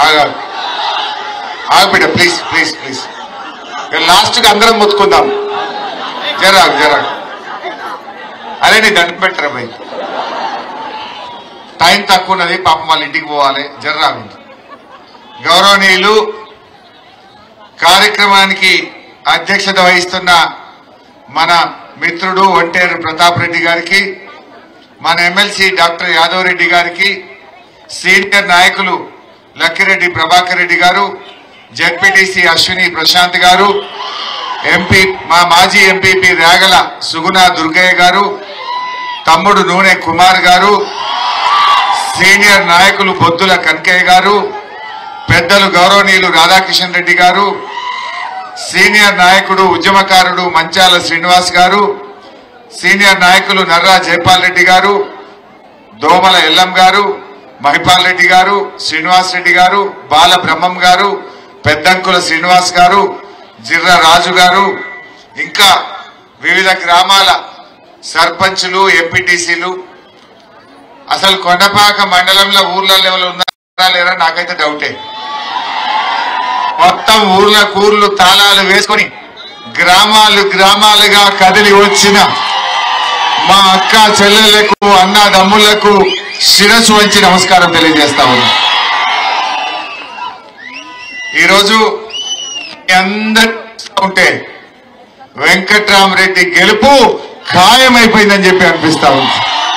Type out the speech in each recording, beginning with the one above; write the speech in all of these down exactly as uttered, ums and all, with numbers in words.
Agha ఆగబిడ్డ please please please లాస్ట్కి అందరం మొత్తుకుందాం జరాగు జరాగు అరే నీ దండం పెట్టరా భయ్ టైం తక్కువ ఉన్నది పాపం వాళ్ళ ఇంటికి పోవాలి జర్రాగు గౌరవనీయులు కార్యక్రమానికి అధ్యక్షత వహిస్తున్న మన మిత్రుడు ఒంటేరు ప్రతాప్ రెడ్డి గారికి మన ఎమ్మెల్సీ డాక్టర్ యాదవ్ రెడ్డి గారికి సీనియర్ నాయకులు లక్కిరెడ్డి ప్రభాకర్ రెడ్డి గారు జెడ్పీటీసీ అశ్విని ప్రశాంత్ గారు ఎంపీ మా మాజీ ఎంపీపీ రేగల సుగుణ దుర్గయ్య గారు తమ్ముడు నూనె కుమార్ గారు సీనియర్ నాయకులు బొద్దుల కనకయ్య గారు పెద్దలు గౌరవనీయులు రాధాకిషన్ రెడ్డి గారు సీనియర్ నాయకుడు ఉద్యమకారుడు మంచాల శ్రీనివాస్ గారు సీనియర్ నాయకులు నర్రా జైపాల్ రెడ్డి గారు దోమల ఎల్లం గారు మహిపాల్ రెడ్డి గారు శ్రీనివాస్ రెడ్డి గారు బాల బ్రహ్మం గారు పెద్దంకుల శ్రీనివాస్ గారు జిర్ర రాజు గారు ఇంకా వివిధ గ్రామాల సర్పంచులు ఎంపీటీసీలు అసలు కొండపాక మండలంలో ఊర్ల లెవెల్ ఉన్నారా లేరా నాకైతే డౌటే మొత్తం ఊర్ల కూర్లు తాళాలు వేసుకొని గ్రామాలు గ్రామాలుగా కదిలి వచ్చిన మా అక్క చెల్లెళ్లకు అన్నదమ్ములకు శిరస్సు వంచి నమస్కారం తెలియజేస్తా ఉన్నా. ఈరోజు అందరూ ఉంటే వెంకట్రామరెడ్డి గెలుపు ఖాయమైపోయిందని చెప్పి అనిపిస్తా ఉంది.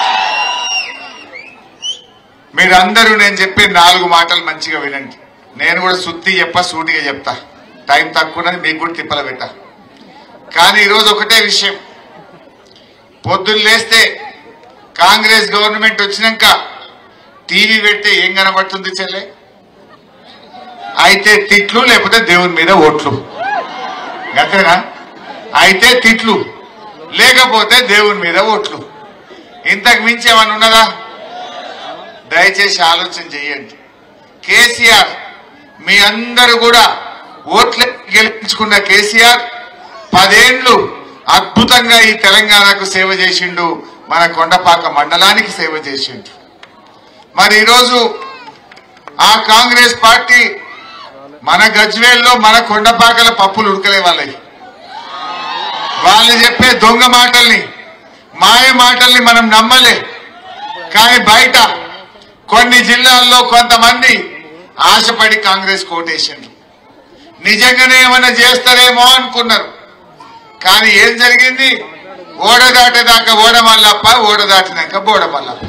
మీరందరూ నేను చెప్పే నాలుగు మాటలు మంచిగా వినండి. నేను కూడా సుత్తి చెప్ప సూటిగా చెప్తా, టైం తక్కువనని మీకు కూడా తిప్పల పెట్టా. కానీ ఈరోజు ఒకటే విషయం, పొద్దున్న లేస్తే కాంగ్రెస్ గవర్నమెంట్ వచ్చినాక టీవీ పెడితే ఏం కనబడుతుంది చెల్లె? అయితే తిట్లు లేకపోతే దేవుని మీద ఓట్లు, అంతేనా? అయితే తిట్లు లేకపోతే దేవుని మీద ఓట్లు, ఇంతకు మించి ఏమన్నా ఉన్నదా? దయచేసి ఆలోచన చేయండి. కేసీఆర్ మీ అందరూ కూడా ఓట్లే గెలిపించుకున్న కేసీఆర్ పదేళ్లు అద్భుతంగా ఈ తెలంగాణకు సేవ చేసిండు, మన కొండపాక మండలానికి సేవ చేసిండు. మరి ఈరోజు ఆ కాంగ్రెస్ పార్టీ మన గజ్వేల్లో మన కొండపాకల పప్పులు ఉడకలే వాళ్ళవి. వాళ్ళు చెప్పే దొంగ మాటల్ని మాయ మాటల్ని మనం నమ్మలే. కానీ బయట కొన్ని జిల్లాల్లో కొంతమంది ఆశపడి కాంగ్రెస్ కోటేసిండ్రు. నిజంగానే ఏమైనా చేస్తారేమో అనుకున్నారు. కానీ ఏం జరిగింది? ఓడ దాటేదాకా ఓడమల్లప్ప, ఓడ దాటినాక బోడమల్లప్ప.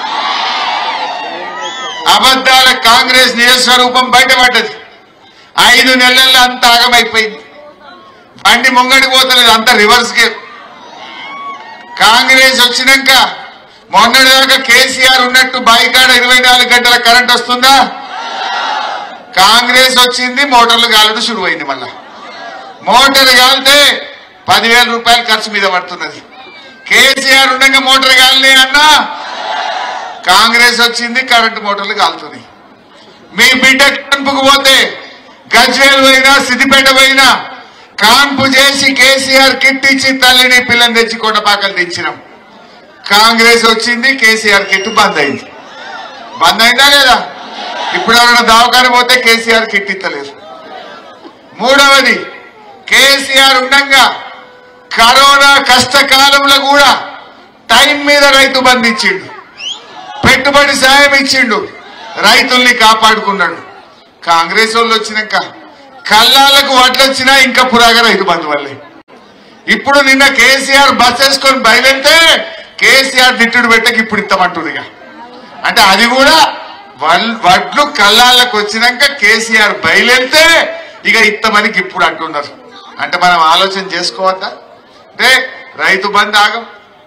అబద్దాల కాంగ్రెస్ నిజస్వరూపం బయటపడ్డది. ఐదు నెలల్లో అంత ఆగమైపోయింది. బండి ముంగడికి పోతలేదు, అంత రివర్స్ గేర్. కాంగ్రెస్ వచ్చినాక మొన్నటిదాకా కేసీఆర్ ఉన్నట్టు బాయికాడ ఇరవై నాలుగు గంటల కరెంట్ వస్తుందా? కాంగ్రెస్ వచ్చింది, మోటార్లు కాలడం షురువైంది. మళ్ళా మోటార్ కాలితే పదివేల రూపాయలు ఖర్చు మీద పడుతున్నది. కేసీఆర్ ఉండగా మోటార్ కాలనే అన్నా, కాంగ్రెస్ వచ్చింది, కరెంటు మోటార్లు కాలుతుంది. మీ బిడ్డ కాన్పుకు పోతే గజ్వేల్ పోయినా సిద్దిపేట పోయినా కాన్పు చేసి కేసీఆర్ కిట్ ఇచ్చి తల్లిని పిల్లని తెచ్చి కొండపాకలు తెచ్చినాం. కాంగ్రెస్ వచ్చింది, కేసీఆర్ కిట్ బంద్ అయింది. బంద్ అయిందా లేదా? ఇప్పుడు ఎవరైనా దవాఖాన పోతే కేసీఆర్ కిట్ ఇస్తలేదు. మూడవది, కేసీఆర్ ఉండగా కరోనా కష్టకాలంలో కూడా టైం మీద రైతు బంధు ఇచ్చిండు, పెట్టుబడి సాయం ఇచ్చిండు, రైతుల్ని కాపాడుకున్నాడు. కాంగ్రెస్ వాళ్ళు వచ్చినాక కల్లాలకు వడ్లు వచ్చినా ఇంకా పురాగా రైతు బంధు వల్లే. ఇప్పుడు నిన్న కేసీఆర్ బస్ వేసుకొని బయలుదేరితే కేసీఆర్ తిట్టుడు పెట్టకి ఇప్పుడు ఇస్తామంటుందిగా. అంటే అది కూడా వడ్లు కల్లాలకు వచ్చినాక కేసీఆర్ బయలుదేరితే ఇక ఇస్తామని ఇప్పుడు అంటున్నారు. అంటే మనం ఆలోచన చేసుకోవద్దా? అంటే రైతు బంధు ఆగం,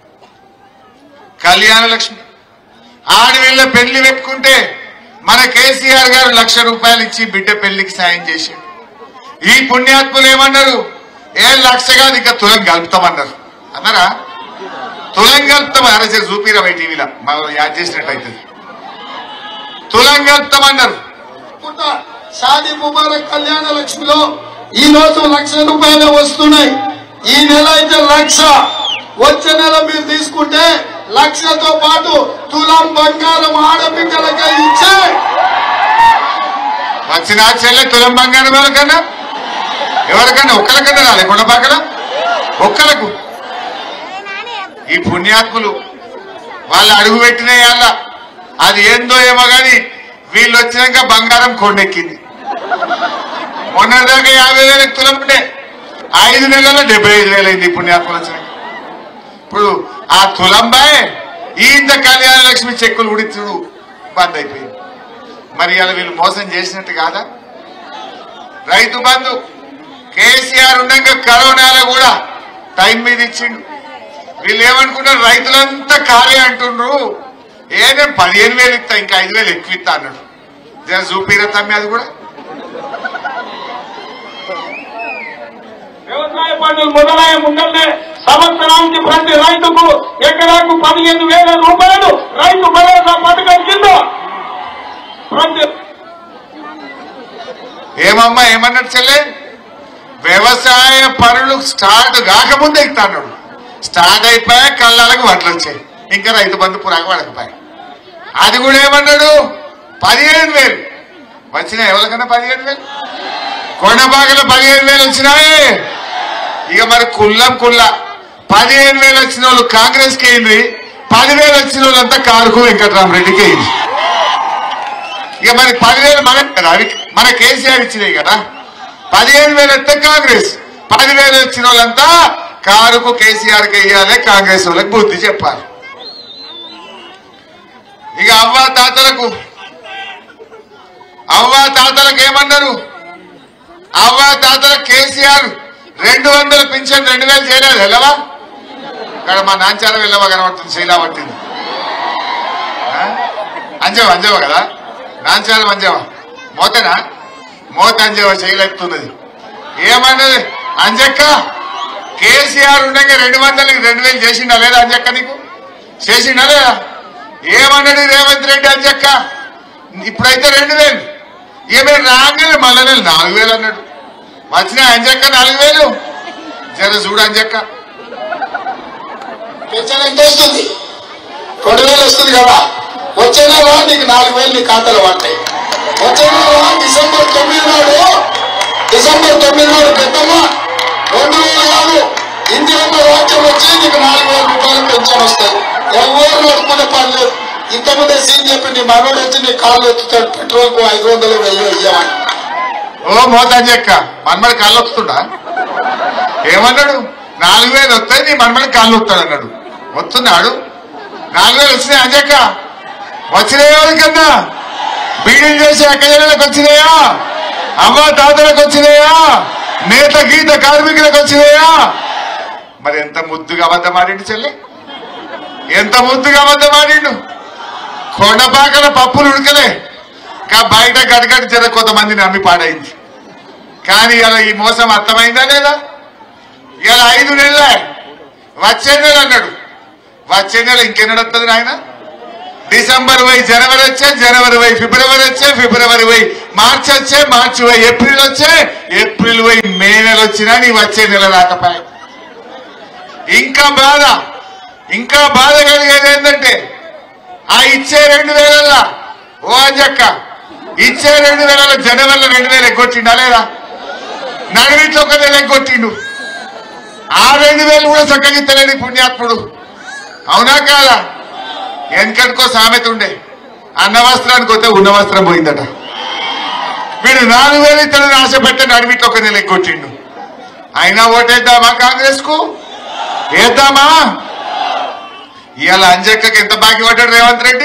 కళ్యాణ లక్ష్మి, ఆడవిళ్ళ పెళ్లి పెట్టుకుంటే మన కేసీఆర్ గారు లక్ష రూపాయలు ఇచ్చి బిడ్డ పెళ్లికి సాయం చేసిండు. ఈ పుణ్యాత్ములు ఏమన్నారు? ఏ లక్ష కాదు ఇంకా తులం కలుపుతామన్నారు. అన్నారా? తులం కలుపుతాం. అరే చూపిరా బై టీవీలో మనం యాడ్ చేసినట్టయితే తులం కలుపుతామన్నారు. షాదీ ముబారక్ కళ్యాణ లక్ష్మిలో ఈ రోజు లక్ష రూపాయలు వస్తున్నాయి. ఈ నెల అయితే లక్ష, వచ్చే నెల మీరు తీసుకుంటే లక్షతో పాటు తులం బంగారం ఆడబిడ్డలకే ఇచ్చే వచ్చిన చెల్లె తులం బంగారం ఎవరికన్నా ఎవరికన్నా ఒక్కరికన్నా రాలే కొండపాకల ఒక్కలకు. ఈ పుణ్యాత్ములు వాళ్ళు అడుగు పెట్టిన అది ఏందో ఏమో గాని వీళ్ళు వచ్చినాక బంగారం కొండెక్కింది. మొన్నటిదాకా యాభై వేలకు తులం ఉంటే ఐదు నెలల్లో డెబ్బై ఐదు వేలు అయింది పుణ్యాత్ములు వచ్చినాక. ఇప్పుడు ఆ తులంబాయ్ ఈ ఇంత కళ్యాణ లక్ష్మి చెక్కులు ఉడిచుడు బంద్ అయిపోయింది. మరి అలా వీళ్ళు మోసం చేసినట్టు కాదా? రైతు బంధు కేసీఆర్ ఉండగా కరోనాలో కూడా టైం మీద ఇచ్చిండు. వీళ్ళు ఏమనుకున్నారు, రైతులంతా కాలే అంటుండ్రు, ఏదేం పదిహేను వేలు ఇస్తా ఇంకా ఐదు వేలు ఎక్కువ ఇస్తా అన్నాడు. జర చూపిరా తమ్మి అది కూడా. వ్యవసాయ పనులు మొదలయ్యే ముందనే సంవత్సరానికి ప్రతి రైతుకు ఎకరాకు పదిహేను వేల రూపాయలు రైతు భరోసా పథకం కింద ప్రతి. ఏమమ్మా ఏమన్నట్టు చెల్లె, వ్యవసాయ పనులు స్టార్ట్ కాకముందే ఇస్తా అన్నాడు. స్టార్ట్ అయిపోయా కళ్ళకు వడ్లు వచ్చాయి, ఇంకా రైతు బంధు పురాకు పడకపోయా. అది కూడా ఏమన్నాడు, పదిహేను వేలు వచ్చినాయి. ఎవరికన్నా పదిహేను వేలు కొండపాకలో పదిహేను వేలు వచ్చినాయి. ఇక మరి కుల్లం కుల్ల పదిహేను వేలు వచ్చిన వాళ్ళు కాంగ్రెస్ కి అయింది, పదివేలు వచ్చిన వాళ్ళంతా కారుకు వెంకటరామరెడ్డికి అయింది. ఇక మరి పదివేలు మన కదా, అవి మన కేసీఆర్ ఇచ్చినాయి కదా. పదిహేను వేలు వస్తే కాంగ్రెస్, పదివేలు వచ్చిన వాళ్ళంతా కారుకు కేసీఆర్కి వెయ్యాలి, కాంగ్రెస్ వాళ్ళకి బుద్ధి చెప్పాలి. ఇక అవ్వా తాతలకు అవ్వా తాతలకు ఏమన్నారు, అవ్వా తాతలకు కేసీఆర్ రెండు వందల పింఛన్ రెండు వేలు చేయలేదు. వెళ్ళవా ఇక్కడ మా నాంచారం వెళ్ళవా కనబడుతుంది, శైలా పట్టింది. అంజవ అంజవ కదా, నాంచారం అంజవ మోతనా మోత అంజవ శైలెత్తున్నది. ఏమన్నది అంజక్క, కేసీఆర్ ఉండగా రెండు వందలకి రెండు వేలు చేసిండా లేదా అంజక్క, నీకు చేసిండా లేదా? ఏమన్నది రేవంత్ రెడ్డి అంజక్క, ఇప్పుడైతే రెండు వేలు, ఏమే రాగానే మళ్ళీ నెల నాలుగు వేలు అన్నాడు. వచ్చిన అంజక్క నాలుగు వేలు, జర చూడు అంజక్క పెన్షన్ ఎంత వస్తుంది? రెండు వేలు వస్తుంది కదా. వచ్చే నెల నీకు నాలుగు వేలు నీ ఖాతాలో పడతాయి. వచ్చే నెల డిసెంబర్ తొమ్మిది నాడు డిసెంబర్ తొమ్మిది నాడు పెద్దమ్మ రెండు వేలు కాదు ఇందిరమ్మ వాక్యం వచ్చి నీకు నాలుగు వేల రూపాయలు పెన్షన్ వస్తాయి. ఎవరు నడుపుకునే పని లేదు. ఇంతకుముందే సీన్ చెప్పి నీ మనోడు వచ్చి నీ కాళ్ళు ఎత్తుతాడు, పెట్రోల్ కు ఐదు వందలు వెయ్యి ఇయ్యమని. ఓ మోతాంజక్క మన్మడి కాళ్ళు వస్తుందా? ఏమన్నాడు, నాలుగు వేలు వస్తాయి నీ మన్మడి కాళ్ళు వస్తాడు అన్నాడు. వస్తున్నాడు, నాలుగు వేలు వచ్చినాయి అంజక్క. వచ్చినాయి ఎవరికన్నా? బీడీలు చేసి అక్కజలకు వచ్చినాయా? అవ్వ తాతలకు వచ్చినాయా? నేత గీత కార్మికులకు వచ్చినాయా? మరి ఎంత ముద్దుగా అబద్ధం ఆడిండు చెల్లి, ఎంత ముద్దుగా అబద్ధం ఆడిండు. కొండపాకల పప్పులు ఉడకలే, ఇంకా బయట గడగడ జర కొంతమంది నమ్మి పాడైంది. కానీ ఇలా ఈ మోసం అర్థమైందా లేదా? ఇలా ఐదు నెలలే, వచ్చే నెల అన్నాడు. వచ్చే నెల ఇంకెన్నడు వస్తుంది నాయన? డిసెంబర్ పోయి జనవరి వచ్చే, జనవరి పోయి ఫిబ్రవరి వచ్చే, ఫిబ్రవరి పోయి మార్చి వచ్చే, మార్చి పోయి ఏప్రిల్ వచ్చే, ఏప్రిల్ పోయి మే నెల వచ్చినా నీ వచ్చే నెల రాకపోయా. ఇంకా బాధ ఇంకా బాధ కలిగేది ఏంటంటే ఆ ఇచ్చే రెండు వేలల్లా ఓ అంజక్క ఇచ్చే రెండు వేల జనవరిలో రెండు వేలు ఎగ్గొట్టిండా లేదా? నగరిట్లో ఒక నెల ఎగ్గొట్టిండు. ఆ రెండు వేలు కూడా చక్కగిత్తలేని పుణ్యాత్ముడు. అవునా కాదా? వెనకటికో సామెత ఉండే, అన్న వస్త్రానికి వస్తే ఉన్న వస్త్రం పోయిందట. వీడు నాలుగు వేలు ఇతరులను ఆశ పెట్టే నడిమిట్లో ఒక నెల ఎగ్గొట్టిండు. అయినా ఓటేద్దామా కాంగ్రెస్ కు? వేద్దామా? ఇవాళ అంజక్కకు ఎంత బాకీ పడ్డాడు రేవంత్ రెడ్డి?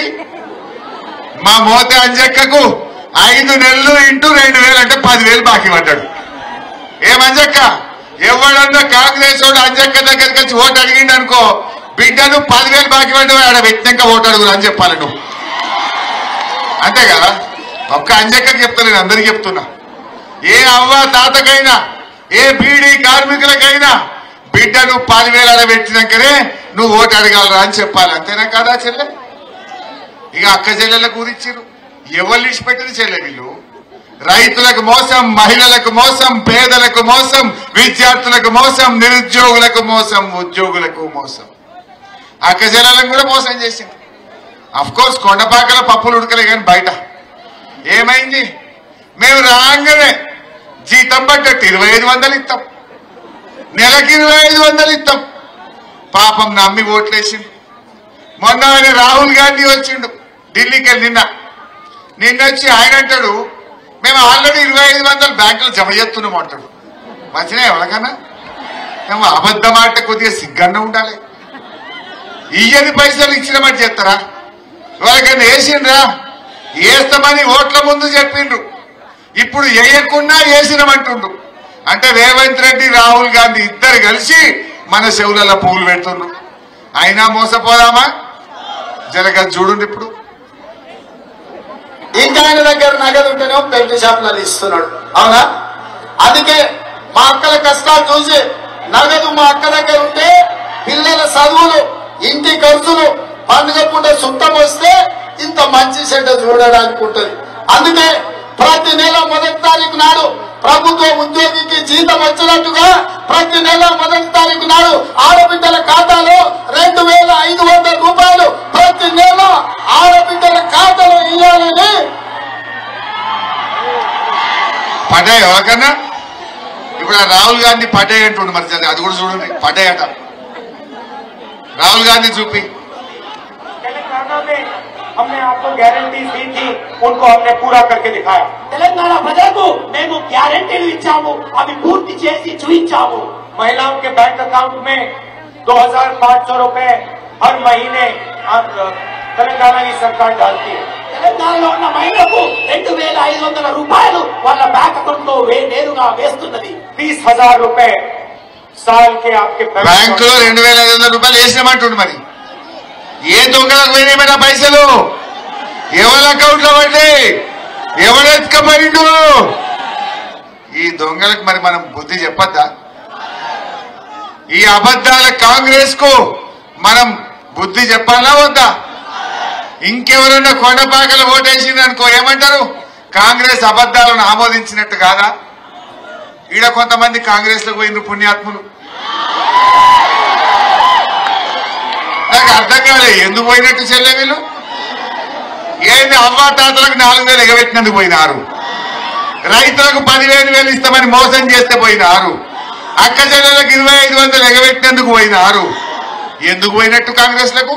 మా మోతే అంజక్కకు ఐదు నెలలు ఇంటూ రెండు వేలు అంటే పదివేలు బాకీ పడ్డాడు. ఏమంజక్క, ఎవడన్నా కాంగ్రెస్ వాడు అంజక్క దగ్గరికి వచ్చి ఓటు అడిగిండు అనుకో, బిడ్డను పదివేలు బాకీ పడ్డావు ఆడ వ్యక్తిగా ఓటు అడుగురు అని చెప్పాలి నువ్వు. అంతే కదా? ఒక్క అంజక్కకి చెప్తాను, అందరికి చెప్తున్నా. ఏ అవ్వ తాతకైనా ఏ బీడీ కార్మికులకైనా బిడ్డను పదివేలు అడబెట్టినాకనే నువ్వు ఓటు అడగాలరా అని చెప్పాలి. అంతేనా కాదా చెల్లె? ఇక అక్క చెల్లెలకు ఊరిచ్చిరు, ఎవరు ఇచ్చిపెట్టిన చెల్లె వీళ్ళు. రైతులకు మోసం, మహిళలకు మోసం, పేదలకు మోసం, విద్యార్థులకు మోసం, నిరుద్యోగులకు మోసం, ఉద్యోగులకు మోసం. అక్క చెల్లెలకు కూడా మోసం చేసింది. అఫ్ కోర్స్ కొండపాకల పప్పులు ఉడకలే కానీ బయట ఏమైంది? మేము రాగానే జీతం పడ్డట్టు ఇరవై ఐదు వందలు ఇస్తాం, నెలకి ఇరవై ఐదు వందలు ఇస్తాం. పాపం నమ్మి ఓట్లేసిండు. మొన్న ఆయన రాహుల్ గాంధీ వచ్చిండు ఢిల్లీకి వెళ్ళి, నిన్న నిన్నొచ్చి ఆయన అంటాడు మేము ఆల్రెడీ ఇరవై ఐదు వందలు బ్యాంకులో జమ చేస్తున్నాం అంటాడు. మంచిగా ఎవరికన్నా మేము అబద్ధం ఆట కొద్దిగా సిగ్గన్న ఉండాలి. ఇయ్యని పైసలు ఇచ్చినమని చెప్తారా? ఎవరికైనా వేసిండ్రా? వేస్తామని ఓట్ల ముందు చెప్పిండ్రు, ఇప్పుడు వేయకుండా వేసినమంటుండ్రు. అంటే రేవంత్ రెడ్డి రాహుల్ గాంధీ ఇద్దరు కలిసి మన చెవులలో పువ్వులు పెడుతుండ్రు. అయినా మోసపోదామా? జరగ చూడండి. ఇప్పుడు ఇంకా ఆయన దగ్గర నగదు ఉంటేనే పెయింట్ షాపులలో ఇస్తున్నాడు, అవునా? అందుకే మా అక్కల కష్టాలు చూసి నగదు మా అక్క దగ్గర ఉంటే పిల్లల చదువులు, ఇంటి ఖర్చులు, పండుగ పూట సుట్టం వస్తే ఇంత మంచి సెంట చూడడానికి ఉంటుంది. అందుకే ప్రతి నెల మొదటి తారీఖు నాడు ప్రభుత్వ ఉద్యోగికి జీతం వచ్చినట్టుగా ప్రతి నెల మొదటి తారీఖు నాడు ఆడబిడ్డల ఖాతాలో రెండు వేల ఐదు వందల రూపాయలు ప్రతి నెల ఆడబిడ్డల ఖాతాలో ఇవ్వాలని పడే ఎవరికన్నా. ఇప్పుడు రాహుల్ గాంధీ పడే అంటుండు, మరి అది కూడా చూడండి. పడే అట రాహుల్ గాంధీ చూపి. हमने आपको गारंटी दी थी, उनको हमने पूरा करके दिखाया. తెలంగాణ ప్రజలకు మేము గ్యారెంటీలు ఇచ్చాము, అవి పూర్తి చేసి చూపించాము. महिलाओं के बैंक अकाउंट में दो हजार पाँच सौ रुपए हर महीने तेलंगाना की सरकार डालती है. తెలంగాణలో ఉన్న మహిళలకు రెండు వేల ఐదు వందల రూపాయలు వాళ్ళ బ్యాంక్ అకౌంట్ లో నేరుగా వేస్తున్నది. बीस हजार रुपए साल के आपके బ్యాంక్ లో రెండు వేల ఐదు వందల రూపాయలు వేసినామంటుండు. మరి ఏ దొంగలకు పోయినా పైసలు ఎవరి అకౌంట్ లో పడ్డాయి? ఎవరెత్తుకపోయిండు? ఈ దొంగలకు మరి మనం బుద్ధి చెప్పద్దా? ఈ అబద్ధాల కాంగ్రెస్ కు మనం బుద్ధి చెప్పాలా వద్దా? ఇంకెవరన్నా కొండపాకలు ఓటేసింది అనుకో ఏమంటారు? కాంగ్రెస్ అబద్ధాలను ఆమోదించినట్టు కాదా? ఈడ కొంతమంది కాంగ్రెస్ లో పోయిన పుణ్యాత్ములు. నాకు అర్థం కాలే ఎందుకు పోయినట్టు చెల్లె వీళ్ళు. ఏంది అవ్వా తాతలకు నాలుగు వేలు ఎగబెట్టినందుకు పోయినారు, రైతులకు పదివేలు వేలు ఇస్తామని మోసం చేస్తే పోయినారు, అక్క చెల్లెలకు ఇరవై ఐదు వందలు ఎగబెట్టినందుకు పోయినారు. ఎందుకు పోయినట్టు కాంగ్రెస్ లకు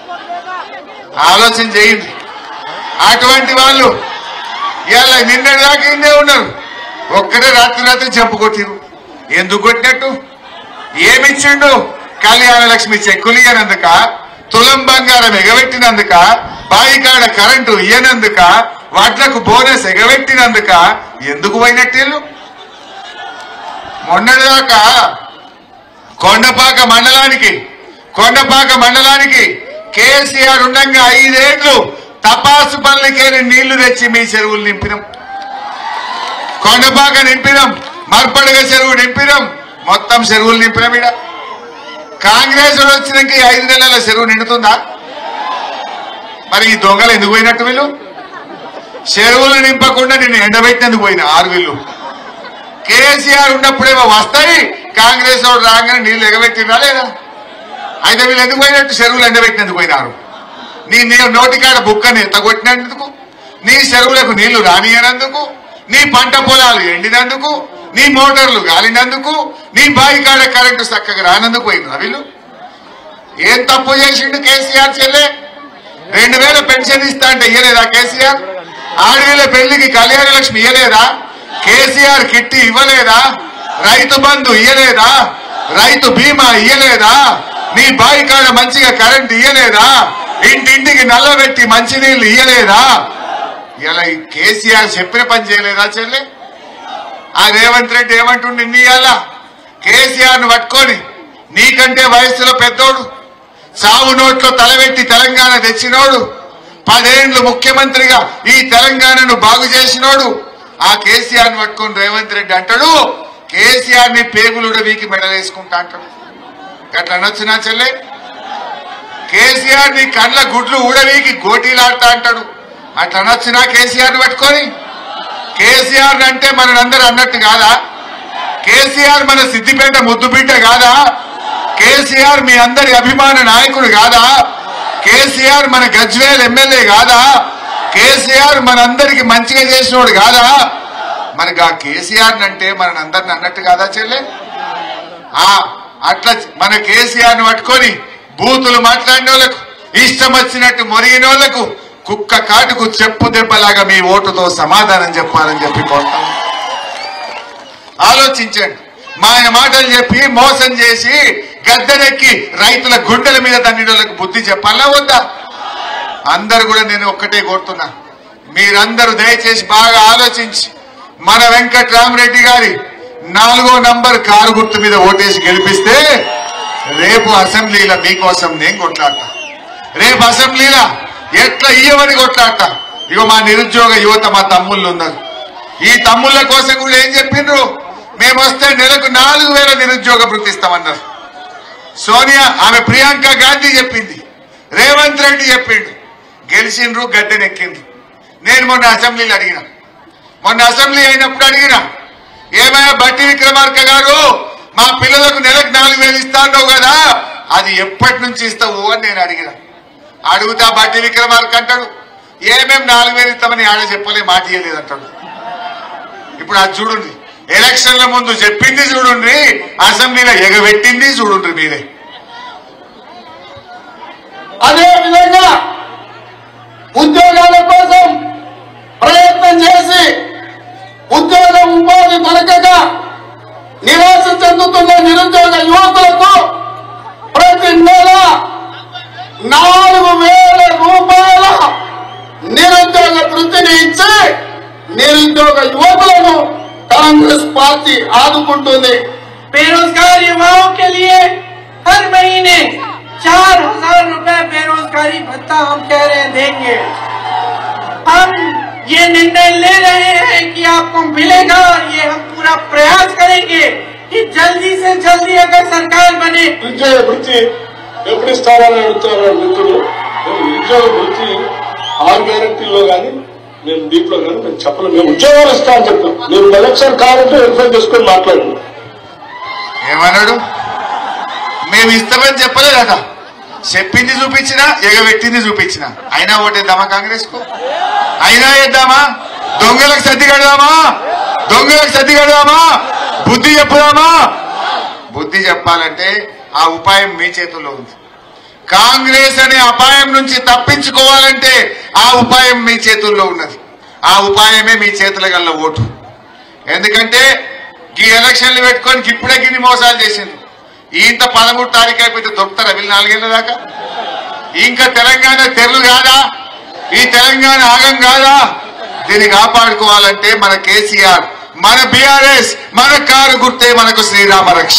ఆలోచన చేయండి. అటువంటి వాళ్ళు ఇలా నిన్నటి దాకా ఇందే ఉన్నారు, ఒక్కడే రాత్రి రాత్రి చెప్పుకొట్టిరు. ఎందుకు కొట్టినట్టు? ఏమిచ్చిండు? కళ్యాణ లక్ష్మి చెక్కులు ఇయ్యనందుక, తులం బంగారం ఎగబెట్టినందుక, బాయికాడ కరెంటు ఇయ్యనందుక, వాట్లకు బోనస్ ఎగబెట్టినందుక ఎందుకు పోయినట్టు? మొన్నటిదాకా కొండపాక మండలానికి కొండపాక మండలానికి కేసీఆర్ ఉండగా ఐదేళ్లు తపాసు పనులకేని నీళ్లు తెచ్చి మీ చెరువులు నింపినాం. కొండపాక నింపినాం, మర్పడగ చెరువు నింపినాం, మొత్తం చెరువులు నింపినాం. ఇడ కాంగ్రెస్ వచ్చినాక ఈ ఐదు నెలల చెరువు నిండుతుందా? మరి ఈ దొంగలు ఎందుకు పోయినట్టు? వీళ్ళు చెరువులు నింపకుండా నిన్ను ఎండబెట్టినందుకు పోయిన ఆరు వీళ్ళు. కేసీఆర్ ఉన్నప్పుడేమో వస్తాయి, కాంగ్రెస్ వాడు రాగానే నీళ్లు ఎగబెట్టినా లేదా? అయితే వీళ్ళు ఎందుకు పోయినట్టు? చెరువులు ఎండబెట్టినందుకు పోయినారు. నీ నీ నోటికాడ బుక్కని ఎత్తగొట్టినందుకు, నీ చెరువులకు నీళ్లు రానియనందుకు, నీ పంట పొలాలు ఎండినందుకు, నీ మోటార్లు గాలినందుకు, నీ బాయికాడ కరెంటు చక్కగా రానందుకు పోయినా వీళ్ళు. ఏం తప్పు చేసిండు కేసీఆర్? చెల్లె రెండు వేల పెన్షన్ ఇస్తా అంటే ఇయ్యలేదా కేసీఆర్? ఆడవేల పెళ్లికి కళ్యాణ లక్ష్మి ఇయ్యలేదా? కేసీఆర్ కిట్టి ఇవ్వలేదా? రైతు బంధు ఇయ్యలేదా? రైతు బీమా ఇయ్యలేదా? నీ బాయికాడ మంచిగా కరెంట్ ఇయ్యలేదా? ఇంటింటికి నల్లబెట్టి మంచినీళ్లు ఇయ్యలేదా? ఇలా కేసీఆర్ చెప్పిన పని చేయలేదా చెల్లె? ఆ రేవంత్ రెడ్డి ఏమంటుండు? నిన్న ఇయ్యాల కేసీఆర్ ను పట్టుకొని, నీకంటే వయస్సులో పెద్దోడు, సావు నోట్లో తలబెట్టి తెలంగాణ తెచ్చినోడు, పదేండ్లు ముఖ్యమంత్రిగా ఈ తెలంగాణను బాగు చేసినోడు, ఆ కేసీఆర్ ను పట్టుకొని రేవంత్ రెడ్డి అంటాడు కేసీఆర్ ని పేగులుడ వీకి మెడలేసుకుంటా అంటాడు. అట్లా అనొచ్చు నా చెల్లె? కేసీఆర్ ని కండ్ల గుడ్లు ఊడవీకి గోటీలాడతా అంటాడు. అట్లా అనొచ్చు నా కేసీఆర్ ని పట్టుకొని? కేసీఆర్ అంటే మనందరూ అన్నట్టు కాదా? కేసీఆర్ మన సిద్దిపేట ముద్దు బిడ్డ కాదా? కేసీఆర్ మీ అందరి అభిమాన నాయకుడు కాదా? కేసీఆర్ మన గజ్వేల్ ఎమ్మెల్యే కాదా? కేసీఆర్ మనందరికి మంచిగా చేసినోడు కాదా? మనకి ఆ కేసీఆర్ అంటే మన అందరిని అన్నట్టు కాదా చెల్లె? ఆ అట్లా మన కేసీఆర్ ను పట్టుకొని బూతులు మాట్లాడిన వాళ్ళకు, ఇష్టం వచ్చినట్టు మొరిగిన వాళ్లకు కుక్క కాటుకు చెప్పు దెబ్బలాగా మీ ఓటుతో సమాధానం చెప్పాలని చెప్పి కోరుతాం. ఆలోచించండి. మాయ మాటలు చెప్పి మోసం చేసి గద్దెనెక్కి రైతుల గుండెల మీద దండినోళ్ళకు బుద్ధి చెప్పాలా వద్దా? అందరు కూడా నేను ఒక్కటే కోరుతున్నా, మీరందరూ దయచేసి బాగా ఆలోచించి మన వెంకట్రామరెడ్డి గారి నాలుగో నంబర్ కారు గుర్తు మీద ఓటేసి గెలిపిస్తే రేపు అసెంబ్లీలో మీకోసం నేను కొట్లాడతా. రేపు అసెంబ్లీలో ఎట్లా ఇయ్యమని కొట్లాడతా. ఇగో మా నిరుద్యోగ యువత మా తమ్ముళ్ళు ఉన్నారు. ఈ తమ్ముళ్ళ కోసం కూడా ఏం చెప్పిండ్రు, మేము వస్తే నెలకు నాలుగు వేల నిరుద్యోగ భృతి ఇస్తామన్నారు. సోనియా ఆమె ప్రియాంక గాంధీ చెప్పింది, రేవంత్ రెడ్డి చెప్పిండు. గెలిచిండ్రు, గద్దెనెక్కిండ్రు. నేను మొన్న అసెంబ్లీలో అడిగిన మొన్న అసెంబ్లీ అయినప్పుడు అడిగిన ఏమైనా బట్టి విక్రమార్క గారు మా పిల్లలకు నెలకు నాలుగు వేలు ఇస్తాన్నావు కదా, అది ఎప్పటి నుంచి ఇస్తావు అని నేను అడిగిన. అడుగుతా బట్టి విక్రమార్క అంటాడు, ఏమేం నాలుగు వేలు ఇస్తామని ఆడ చెప్పలే, మాట ఇయ్యలేదు అంటాడు. ఇప్పుడు అది చూడండి, ఎలక్షన్ల ముందు చెప్పింది చూడండి, అసెంబ్లీలో ఎగబెట్టింది చూడండి మీరే. అదే విధంగా ఉద్యోగాల కోసం ప్రయత్నం చేసి ఉద్యోగ ఉపాధి దొరకక నిరాశ చెందుతున్న నిరుద్యోగ యువతులకు ప్రతి నెల నాలుగు వేల రూపాయల నిరుద్యోగ వృత్తిని ఇచ్చి నిరుద్యోగ యువకులను कांग्रेस पार्टी आदुకుంటుంది. बेरोजगार युवाओं के लिए हर महीने चार हजार रूपए बेरोजगारी भत्ता हम कह रहे हैं देंगे. हम ये निर्णय ले रहे हैं कि आपको मिलेगा, ये हम पूरा प्रयास करेंगे कि जल्दी से जल्दी अगर सरकार बने. ఉద్యోగ వృత్తి ఎప్పుడు ఇస్తారని అడుగుతారు మిత్రులు. ఉద్యోగ వృత్తి ఆరు గ్యారెంటీల్లో కానీ మేము దీంట్లో కానీ మేము చెప్పలేము. మేము ఉద్యోగాలు ఇస్తామని చెప్తాం. మీరు ఎలక్షన్ కావాలంటే వెరిఫై చేసుకొని మాట్లాడండి. ఏమన్నాడు, మేము ఇస్తామని చెప్పలేదట. చెప్పింది చూపించినా, ఎగబెట్టింది చూపించినా, అయినా ఓటేద్దామా కాంగ్రెస్ కు? అయినా వేద్దామా? దొంగలకు సర్ది కడదామా? దొంగలకు సర్ది కడదామా? బుద్ధి చెప్పుదామా? బుద్ధి చెప్పాలంటే ఆ ఉపాయం మీ చేతుల్లో ఉంది. కాంగ్రెస్ అనే అపాయం నుంచి తప్పించుకోవాలంటే ఆ ఉపాయం మీ చేతుల్లో ఉన్నది. ఆ ఉపాయమే మీ చేతుల గల్ల ఓటు. ఎందుకంటే ఈ ఎలక్షన్లు పెట్టుకొని ఇప్పుడే గిన్ని మోసాలు చేసింది. ఇంత పదమూడు తారీఖు అయిపోతే దొరుకుతారా వీళ్ళు నాలుగేళ్ల దాకా? ఇంకా తెలంగాణ తెరలు కాదా? ఈ తెలంగాణ ఆగం కాదా? దీన్ని కాపాడుకోవాలంటే మన కేసీఆర్, మన బీఆర్ఎస్, మన కారు గుర్తే మనకు శ్రీరామ రక్ష.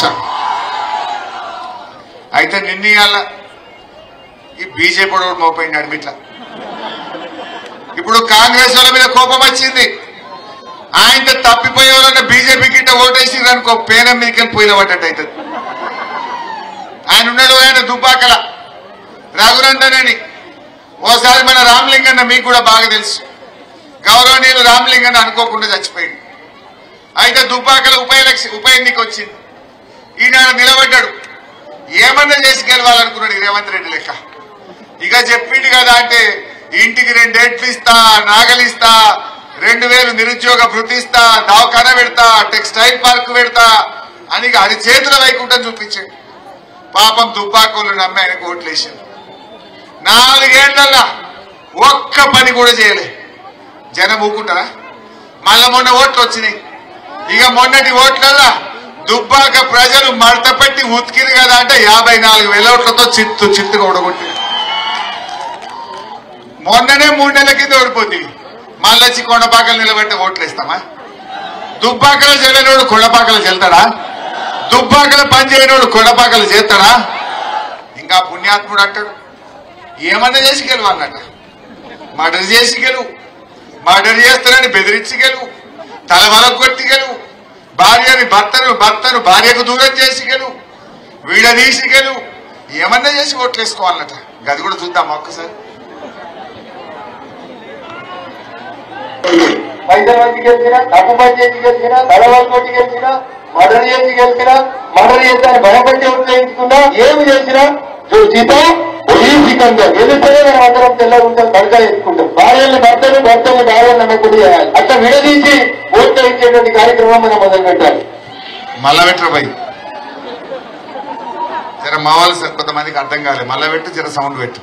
అయితే నిన్న ఈ బీజేపీ కూడా మోపోయింది అడిమిట్లా. ఇప్పుడు కాంగ్రెస్ వాళ్ళ మీద కోపం వచ్చింది. ఆయన తప్పిపోయే వాళ్ళన్న బీజేపీ గిట్ట ఓటేసింది అనుకో, పేనం మీదకి పోయిన పడ్డట్టు అవుతుంది. ఆయన ఉన్నాడు, ఆయన దుబ్బాకల రఘునందన్ అని. ఓసారి మన రామలింగన్న మీకు కూడా బాగా తెలుసు, గౌరవనీయులు రామలింగన్న అనుకోకుండా చచ్చిపోయింది. అయితే దుబ్బాకల ఉప ఎలక్షన్ ఉప ఎన్నిక వచ్చింది. ఈయన నిలబడ్డాడు. ఏమన్నా చేసి గెలవాలనుకున్నాడు రేవంత్ రెడ్డి లెక్క. ఇక చెప్పిండు కదా అంటే ఇంటికి రెండేట్లు ఇస్తా, నాగలిస్తా, రెండు వేలు నిరుద్యోగ భృతి ఇస్తా, దవాఖానా పెడతా, టెక్స్టైల్ పార్క్ పెడతా అని అది చేతుల వైకుంఠం చూపించాడు. పాపం దుబ్బాకోళ్ళు నమ్మి ఆయనకు ఓట్లు వేసాడు. నాలుగేళ్లల్లా ఒక్క పని కూడా చేయలే. జనం ఊకుంటారా? మళ్ళా మొన్న ఓట్లు వచ్చినాయి. ఇక మొన్నటి ఓట్లల్లా దుబ్బాక ప్రజలు మడత పెట్టి ఉతికిరు కదా అంటే యాభై నాలుగు వేల ఓట్లతో చిత్తు చిత్తుగా ఓడగొట్టింది. మొన్ననే మూడు నెలల కింద ఓడిపోతుంది. మళ్ళొచ్చి కొండపాకలు నిలబెట్టి ఓట్లు వేస్తామా? దుబ్బాకలు చెల్లెనోడు కొండపాకలు చెల్తాడా? దుబ్బాకలు పని చేయనోడు కొండపాకలు చేస్తాడా? ఇంకా పుణ్యాత్ముడు అంటాడు ఏమన్నా చేసి గెలువు అన్నట. మర్డర్ చేసి గెలువు, మర్డర్ చేస్తానని బెదిరించి గెలువు, తలవలకు కొట్టి గెలువు, భార్యని భర్తను భర్తను భార్యకు దూరం చేసి గెలువు, వీడదీసి గెలువు, ఏమన్నా చేసి ఓట్లు వేసుకోవాలన్నట. గది కూడా చూద్దాం ఒక్కసారి. పైసలు వచ్చి గెలిచినా, తప్పు పని చేసి గెలిచినా, తలవాళ్ళు కొట్టి గెలిచినా, మర్డర్ చేసి గెలిచినా, మర్డర్ చేస్తాను భయపెట్టి ఓట్లు వేయించుకున్నా, ఏమి చేసినా సీత వైదికంగా గెలిస్తేనే మనం అందరం తెల్లగా ఉంటాం, బడక వేసుకుంటాం. భార్యల్ని భర్తలు, భర్తలు భార్యలు నమ్మకం చేయాలి. అట్లా విడదీసి ఓట్లు ఇచ్చేటువంటి కార్యక్రమం మనం మొదలు పెట్టాలి. మళ్ళా పెట్టరు భయ్, జర మా వాళ్ళు సార్ కొంతమందికి అర్థం కాలేదు. మళ్ళా పెట్టు, జర సౌండ్ పెట్టు.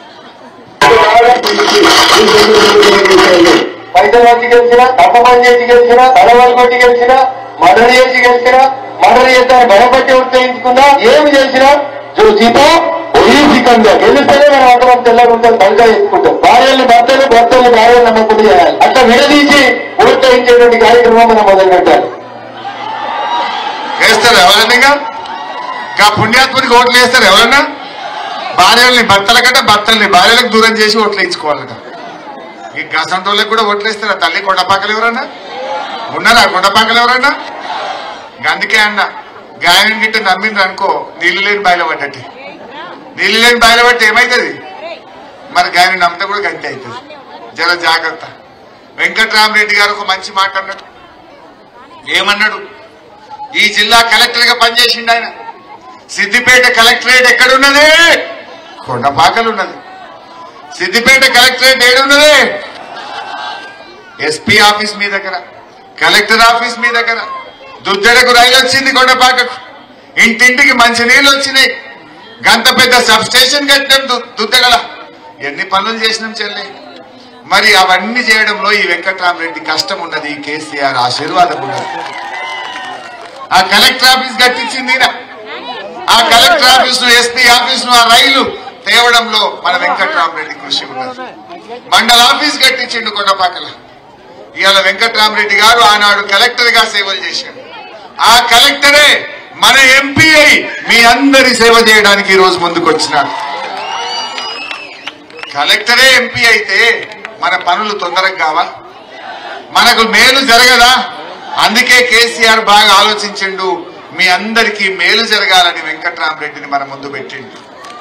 పైసలు వచ్చి గెలిచినా, తప్పమని చేసి గెలిచినా, తలవాళ్ళు కొట్టి గెలిచినా, మర్డర్ చేసి గెలిచినా, మర్డర్ చేస్తాను భయపట్టి ఉత్తరించుకున్నా, ఏమి చేసినా చూసిపో వైదికంగా గెలిస్తేనే మనం అందరం తెల్లగా ఉంటాం, బడక వేసుకుంటాం. భార్యల్ని భర్తలు, భర్తలు భార్యలు నమ్మకం చేయాలి. అట్లా విడదీసి ఓట్లు ఇచ్చేటువంటి కార్యక్రమం మనం మొదలు పెట్టాలి. వేస్తారు ఎవరన్నా? ఇంకా పుణ్యాత్ముడికి ఓట్లు వేస్తారు ఎవరన్నా? భార్యల్ని భర్తల కంటే భర్తల్ని భార్యలకు దూరం చేసి ఓట్లు వేయించుకోవాలట. ఈ గసంటోళ్ళకి కూడా ఓట్లు వేస్తారా? తల్లి కొండపాకలు ఎవరన్నా ఉన్నారా? కొండపాకలు ఎవరన్నా? అందుకే అన్న గాయం గిట్ట నమ్మింది అనుకో, నీళ్లు లేని బయలుపడ్డట్టు. నీళ్లు లేని బయలుపట్టి ఏమవుతుంది? మరి గాయని నమ్మితే కూడా గంటే అవుతుంది. జర జాగ్రత్త. వెంకట్రామరెడ్డి గారు ఒక మంచి మాట అన్నాడు. ఏమన్నాడు? ఈ జిల్లా కలెక్టర్ గా పనిచేసిండు ఆయన. సిద్దిపేట కలెక్టరేట్ ఎక్కడున్నది? కొండపాకలు ఉన్నది. సిద్దిపేట కలెక్టరేట్ ఏడున్నది? ఎస్పీ ఆఫీస్ మీ దగ్గర, కలెక్టర్ ఆఫీస్ మీ దగ్గర. దుద్దెడకు రైలు వచ్చింది, కొండపాకకు ఇంటింటికి మంచి నీళ్లు వచ్చినాయి, గంత పెద్ద సబ్ స్టేషన్ కట్టినాం దుద్దెగల. ఎన్ని పనులు చేసినాం చెల్లె. మరి అవన్నీ చేయడంలో ఈ వెంకట్రామరెడ్డి కష్టం ఉన్నది, కేసీఆర్ ఆశీర్వాదం ఉన్నది. ఆ కలెక్టర్ ఆఫీస్ కట్టించింది, ఆ కలెక్టర్ ఆఫీస్ ను, ఎస్పీ ఆఫీస్ ను, ఆ రైలు తేవడంలో మన వెంకట్రామరెడ్డి కృషి ఉన్నది. మండల ఆఫీస్ కట్టించిండు కొండపాకల. ఇవాళ వెంకట్రామరెడ్డి గారు ఆనాడు కలెక్టర్ గా సేవలు చేశారు. ఆ కలెక్టరే మన ఎంపీ అయి మీ అందరి సేవ చేయడానికి ఈ రోజు ముందుకు వచ్చినాడు. కలెక్టరే ఎంపీ అయితే మన పనులు తొందరగా కావా? మనకు మేలు జరగదా? అందుకే కేసీఆర్ బాగా ఆలోచించిండు, మీ అందరికీ మేలు జరగాలని వెంకట్రామరెడ్డిని మన ముందు పెట్టిండు.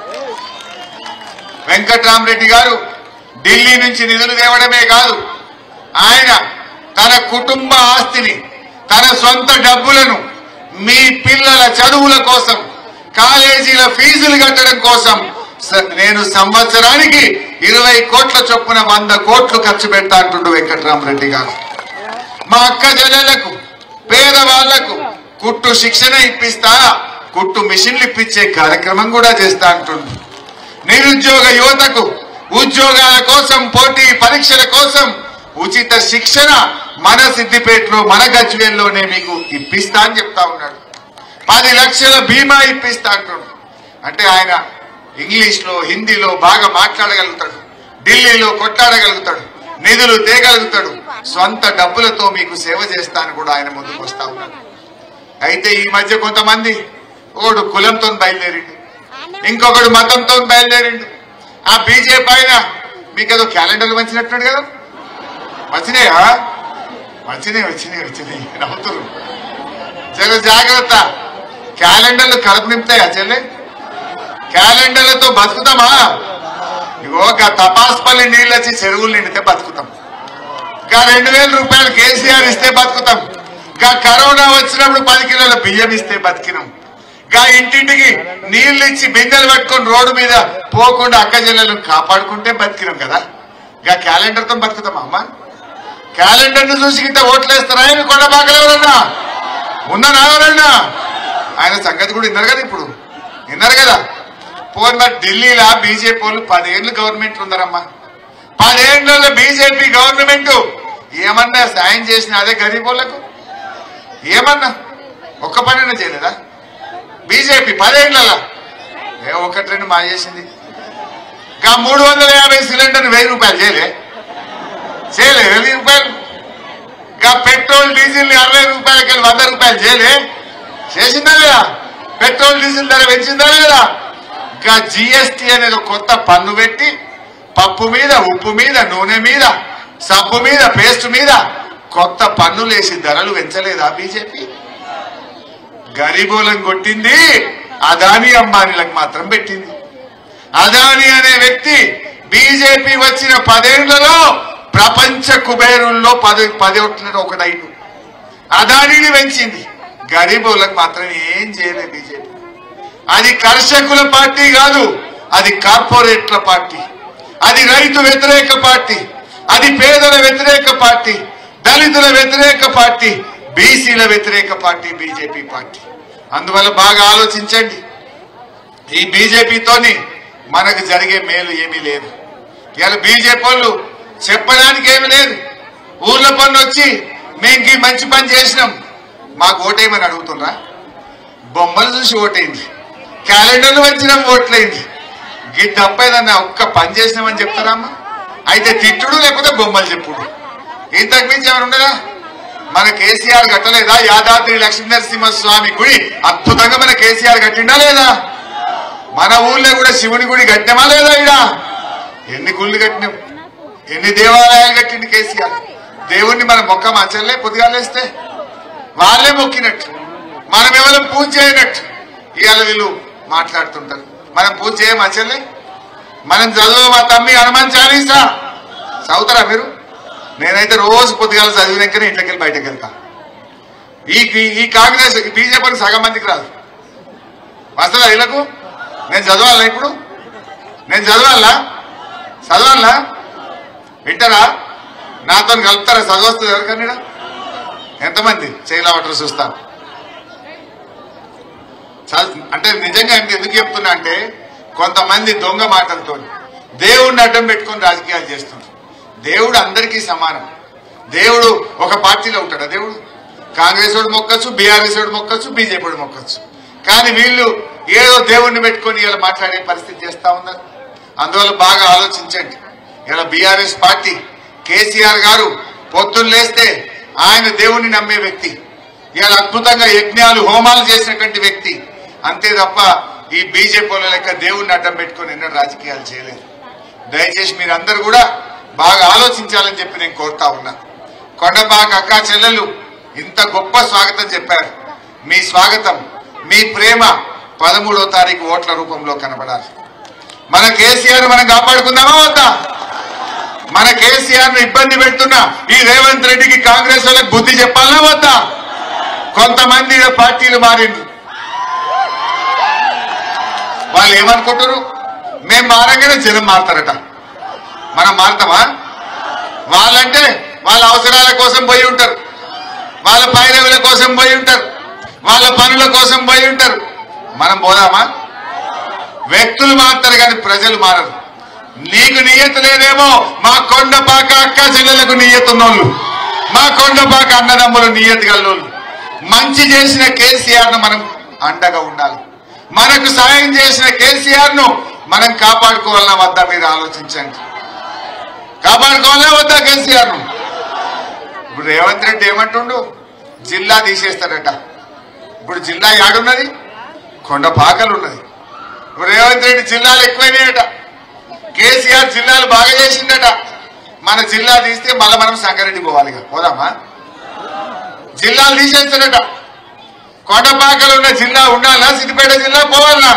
వెంకట్రామరెడ్డి గారు ఢిల్లీ నుంచి నిధులు తేవడమే కాదు, ఆయన తన కుటుంబ ఆస్తిని, తన సొంత డబ్బులను మీ పిల్లల చదువుల కోసం, కాలేజీల ఫీజులు కట్టడం కోసం నేను సంవత్సరానికి ఇరవై కోట్ల చొప్పున వంద కోట్లు ఖర్చు పెడతా అంటుండు వెంకట్రామరెడ్డి గారు. మా అక్క చెల్లెళ్లకు, పేదవాళ్లకు కుట్టు శిక్షణ ఇప్పిస్తా, కుట్టు మిషన్లు ఇప్పించే కార్యక్రమం కూడా చేస్తా అంటుండు. నిరుద్యోగ యువతకు ఉద్యోగాల కోసం, పోటీ పరీక్షల కోసం ఉచిత శిక్షణ మన సిద్దిపేటలో, మన గజ్వేల్లోనే మీకు ఇప్పిస్తా అని చెప్తా ఉన్నాడు. పది లక్షల బీమా ఇప్పిస్తా అంటున్నాడు. అంటే ఆయన ఇంగ్లీష్ లో, హిందీలో బాగా మాట్లాడగలుగుతాడు, ఢిల్లీలో కొట్లాడగలుగుతాడు, నిధులు తేగలుగుతాడు, సొంత డబ్బులతో మీకు సేవ చేస్తాను కూడా ఆయన ముందుకు వస్తా ఉన్నాడు. అయితే ఈ మధ్య కొంతమంది, ఒకడు కులంతో బయలుదేరిండు, ఇంకొకడు మతంతో బయలుదేరిండు. ఆ బీజేపీ ఆయన మీకు ఏదో క్యాలెండర్లు వచ్చినట్టున్నాడు కదా. వచ్చినాయా? వచ్చినాయి వచ్చినాయి వచ్చినాయి నవ్వుతున్నారు. జర జాగ్రత్త. క్యాలెండర్లు కడుపు నింపుతాయా చెల్లె? క్యాలెండర్లతో బతుకుతామా? ఇగో గా తపాస్పల్లి నీళ్ళు వచ్చి చెరువులు నిండితే బతుకుతాం. గా రెండు వేల రూపాయలు కేసీఆర్ ఇస్తే బతుకుతాం. గా కరోనా వచ్చినప్పుడు పది కిలోల బియ్యం ఇస్తే బతికినాం. గా ఇంటింటికి నీళ్లు ఇచ్చి బిందెలు పట్టుకొని రోడ్డు మీద పోకుండా అక్క జిల్లాలను కాపాడుకుంటే బతికినాం కదా. గా క్యాలెండర్ తో బతుకుతామా అమ్మా? క్యాలెండర్ ను చూసి ఇంత ఓట్లేస్తారా? ఆయన కొండపాకలు ఎవరన్నా ఉన్నారా? ఎవరన్నా ఆయన సంగతి కూడా విన్నారు కదా, ఇప్పుడు విన్నారు కదా. పోనీ మరి ఢిల్లీలో బీజేపీ వాళ్ళు పదేళ్లు గవర్నమెంట్ ఉందరమ్మా. పదేళ్లలో బీజేపీ గవర్నమెంట్ ఏమన్నా సాయం చేసిన అదే గరీబ్ వాళ్ళకు? ఏమన్నా ఒక్క పనైనా చేయలేదా బీజేపీ పదేళ్లలో? ఏ ఒకటి రెండు మా చేసింది. ఇంకా మూడు వందల యాభై సిలిండర్ వెయ్యి రూపాయలు చేయలే చేయలే వెయ్యి రూపాయలు. ఇంకా పెట్రోల్ డీజిల్ అరవై రూపాయలకి వెళ్ళి వంద రూపాయలు చేయలే చేసిందా లేదా? పెట్రోల్ డీజిల్ ధర పెంచిందా లేదా? ఇంకా జిఎస్టీ అనేది కొత్త పన్ను పెట్టి పప్పు మీద, ఉప్పు మీద, నూనె మీద, సబ్బు మీద, పేస్ట్ మీద కొత్త పన్నులు వేసి ధరలు పెంచలేదా బీజేపీ? గరీబోలను కొట్టింది అదానీ అంబానీలకు మాత్రం పెట్టింది. అదానీ అనే వ్యక్తి బీజేపీ వచ్చిన పదేళ్లలో ప్రపంచ కుబేరుల్లో పది పదేట్లలో ఒకటైదు. అదానీని పెంచింది, గరీబోలకు మాత్రం ఏం చేయలేదు బీజేపీ. అది కర్షకుల పార్టీ కాదు, అది కార్పొరేట్ల పార్టీ, అది రైతు వ్యతిరేక పార్టీ, అది పేదల వ్యతిరేక పార్టీ, దళితుల వ్యతిరేక పార్టీ, బీసీల వ్యతిరేక పార్టీ బీజేపీ పార్టీ. అందువల్ల బాగా ఆలోచించండి. ఈ బీజేపీతోని మనకు జరిగే మేలు ఏమీ లేదు. ఇలా బీజేపీ వాళ్ళు చెప్పడానికి ఏమీ లేదు. ఊర్ల పన్ను వచ్చి మేము ఈ మంచి పని చేసినాం మాకు ఓటేయమని అడుగుతున్నా. బొమ్మలు చూసి ఓటైంది, క్యాలెండర్లు వచ్చినాం ఓట్లయింది. ఈ తప్పైదన్న ఒక్క పని చేసినామని చెప్తారమ్మా? అయితే తిట్టుడు లేకపోతే బొమ్మలు చెప్పుడు, ఇంతకు మించి ఏమైనా ఉండదా? మన కేసీఆర్ కట్టలేదా యాదాద్రి లక్ష్మీనరసింహస్వామి గుడి? అద్భుతంగా మన కేసీఆర్ కట్టిండా లేదా? మన ఊళ్ళో కూడా శివుని గుడి కట్టినామా లేదా? ఇడ ఎన్ని గుళ్ళు కట్టినాం, ఎన్ని దేవాలయాలు కట్టింది కేసీఆర్. దేవుణ్ణి మనం మొక్క మంచలే పొద్దుగాలేస్తే వాళ్ళే మొక్కినట్టు, మనం ఎవరు పూజ చేయనట్టు ఇవాళ వీళ్ళు మాట్లాడుతుంటారు. మనం పూజ చేయ మంచలే, మనం చదువు మా తమ్మి హనుమాన్ చాలీసా చదువుతారా మీరు? నేనైతే రోజు పొద్దుగాల చదివినాకనే ఇంట్లోకి వెళ్ళి బయటకు వెళ్తా. ఈ ఈ కాంగ్రెస్ బీజేపీకి సగం మందికి రాదు. వస్తుందా వీళ్ళకు? నేను చదవాలా ఇప్పుడు? నేను చదవాలా చదవాలా వింటారా? నాతో కలుపుతారా? చదవస్తుంది ఎవరికన్నా? ఎంతమంది చేయలేవటరు చూస్తాను. అంటే నిజంగా ఎందుకు చెప్తున్నా అంటే కొంతమంది దొంగ మాటలతో దేవుడిని అడ్డం పెట్టుకొని రాజకీయాలు చేస్తున్నారు. దేవుడు అందరికీ సమానం. దేవుడు ఒక పార్టీలో ఉంటాడా? దేవుడు కాంగ్రెస్ వాడు మొక్కచ్చు, బీఆర్ఎస్ వాడు మొక్కచ్చు, బీజేపీ వాడు మొక్కచ్చు. కానీ వీళ్ళు ఏదో దేవుడిని పెట్టుకొని ఇలా మాట్లాడే పరిస్థితి చేస్తా ఉన్నారు. అందువల్ల బాగా ఆలోచించండి. ఇలా బీఆర్ఎస్ పార్టీ కేసీఆర్ గారు పొద్దున్న లేస్తే ఆయన దేవుణ్ణి నమ్మే వ్యక్తి, ఇలా అద్భుతంగా యజ్ఞాలు హోమాలు చేసినటువంటి వ్యక్తి. అంతే తప్ప ఈ బీజేపీ వాళ్ళ లెక్క దేవుణ్ణి అడ్డం పెట్టుకొని ఎన్నో రాజకీయాలు చేయలేదు. దయచేసి మీరందరూ కూడా బాగా ఆలోచించాలని చెప్పి నేను కోరుతా ఉన్నా. కొండపాక అక్కా చెల్లెలు ఇంత గొప్ప స్వాగతం చెప్పారు. మీ స్వాగతం, మీ ప్రేమ పదమూడో తారీఖు ఓట్ల రూపంలో కనబడాలి. మన కేసీఆర్ మనం కాపాడుకుందామా వద్దా? మన కేసీఆర్ ను ఇబ్బంది పెడుతున్నా ఈ రేవంత్ రెడ్డికి కాంగ్రెస్ వాళ్ళకి బుద్ధి చెప్పాలనా వద్దా? కొంతమంది పార్టీలు మారింది. వాళ్ళు ఏమనుకుంటారు? మేము మారంగానే జనం మారుతారట. మనం మారుతామా? వాళ్ళంటే వాళ్ళ అవసరాల కోసం పోయి ఉంటారు, వాళ్ళ పైరవుల కోసం పోయి ఉంటారు, వాళ్ళ పనుల కోసం పోయి ఉంటారు. మనం పోదామా? వ్యక్తులు మారుతారు కానీ ప్రజలు మారరు. నీకు నియత లేదేమో, మా కొండపాక అక్క చెల్లెలకు నియతున్నోళ్ళు, మా కొండపాక అన్నదమ్ములు నియత గల్లోళ్ళు. మంచి చేసిన కేసీఆర్ ను మనం అండగా ఉండాలి. మనకు సాయం చేసిన కేసీఆర్ ను మనం కాపాడుకోవాలన్నా వద్దా? మీరు ఆలోచించండి. కాపాడుకోవాలన్నా వద్దా కేసీఆర్ ను? ఇప్పుడు రేవంత్ రెడ్డి ఏమంటుండు? జిల్లా తీసేస్తాడట. ఇప్పుడు జిల్లా యాడున్నది? కొండపాకలు ఉన్నది. ఇప్పుడు రేవంత్ రెడ్డి జిల్లాలు ఎక్కువైనాయట. కేసీఆర్ జిల్లాలు బాగా చేసిందట. మన జిల్లా తీస్తే మళ్ళీ మనం సంగారెడ్డి పోవాలి. పోదామా? జిల్లాలు తీసేస్తాడట. కొండపాకలు ఉన్న జిల్లా ఉండాలా? సిద్దిపేట జిల్లా పోవాలా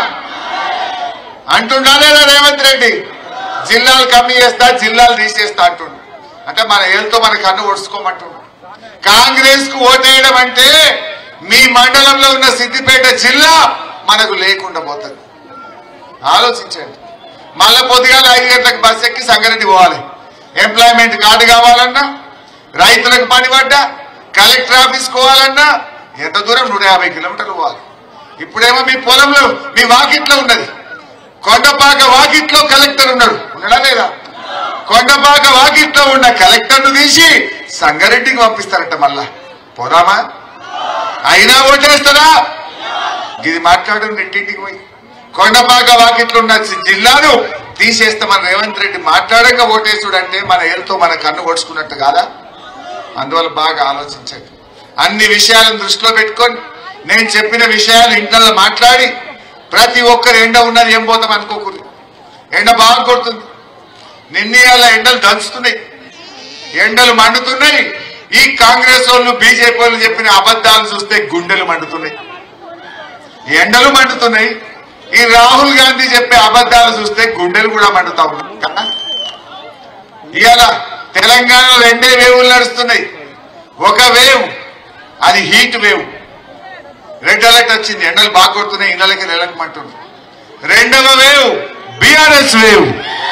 అంటుండా లేదా రేవంత్ రెడ్డి? జిల్లాలు కమ్మి చేస్తా, జిల్లాలు తీసేస్తా అంటుండు. అంటే మన ఏళ్ళతో మన కన్ను ఒడుచుకోమంటుండు. కాంగ్రెస్ కు ఓటేయడం అంటే మీ మండలంలో ఉన్న సిద్దిపేట జిల్లా మనకు లేకుండా పోతుంది. ఆలోచించండి. మళ్ళా పొద్దుగాల ఐదు గంటలకు బస్ ఎక్కి సంగారెడ్డి పోవాలి. ఎంప్లాయ్మెంట్ కార్డు కావాలన్నా, రైతులకు పని పడ్డా, కలెక్టర్ ఆఫీస్ పోవాలన్నా ఎంత దూరం? నూట యాభై కిలోమీటర్లు పోవాలి. ఇప్పుడేమో మీ పొలంలో మీ వాకిట్లో ఉన్నది. కొండపాక వాకిట్లో కలెక్టర్ ఉన్నాడు, ఉన్నాడా లేదా? కొండపాక వాకిట్లో ఉన్న కలెక్టర్ ను తీసి సంగారెడ్డికి పంపిస్తారట. మళ్ళా పోదామా? అయినా ఓటేస్తారా? ఇది మాట్లాడడం రెండింటికి పోయి కొండపాక వాకిట్లో ఉన్న జిల్లాను తీసేస్తామని రేవంత్ రెడ్డి మాట్లాడంగా ఓటేసుడంటే మన ఏళ్ళతో మన కన్ను కొడుచుకున్నట్టు కాదా? అందువల్ల బాగా ఆలోచించండి. అన్ని విషయాలను దృష్టిలో పెట్టుకొని నేను చెప్పిన విషయాలు ఇంట్లో మాట్లాడి ప్రతి ఒక్కరు ఎండ ఉన్నది ఏం పోతాం అనుకోకూడదు. ఎండ బాగా కొడుతుంది. నిన్నీయాల ఎండలు దంచుతున్నాయి, ఎండలు మండుతున్నాయి. ఈ కాంగ్రెస్ వాళ్ళు బీజేపీ వాళ్ళు చెప్పిన అబద్ధాలు చూస్తే గుండెలు మండుతున్నాయి, ఎండలు మండుతున్నాయి. ఈ రాహుల్ గాంధీ చెప్పే అబద్ధాలు చూస్తే గుండెలు కూడా మండుతా ఉన్నాయి కదా. ఇవాళ తెలంగాణలో రెండే వేవులు నడుస్తున్నాయి. ఒక వేవ్ అది హీట్ వేవ్, రెడ్ అలర్ట్ వచ్చింది, ఎండలు బాగా కొడుతున్నాయి, ఇళ్ళకి నెలకమంటుంది. రెండవ wave BRS wave.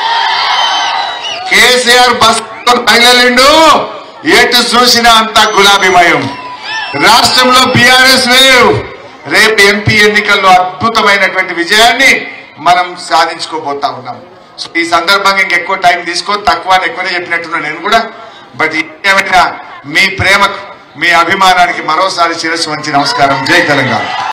KCR bus తగిలిండు, ఎటు చూసినా అంతా గులాబీమయం. రాష్ట్రంలో బీఆర్ఎస్ వేవ్. రేపు ఎంపీ ఎన్నికల్లో అద్భుతమైనటువంటి విజయాన్ని మనం సాధించుకోబోతా ఉన్నాం. ఈ సందర్భంగా ఇంకెక్కువ టైం తీసుకో, తక్కువ ఎక్కువనే చెప్పినట్టున్నా నేను కూడా. బట్ ఏమైనా మీ ప్రేమకు, మీ అభిమానానికి మరోసారి శిరస్సు వంచి నమస్కారం. జై తెలంగాణ.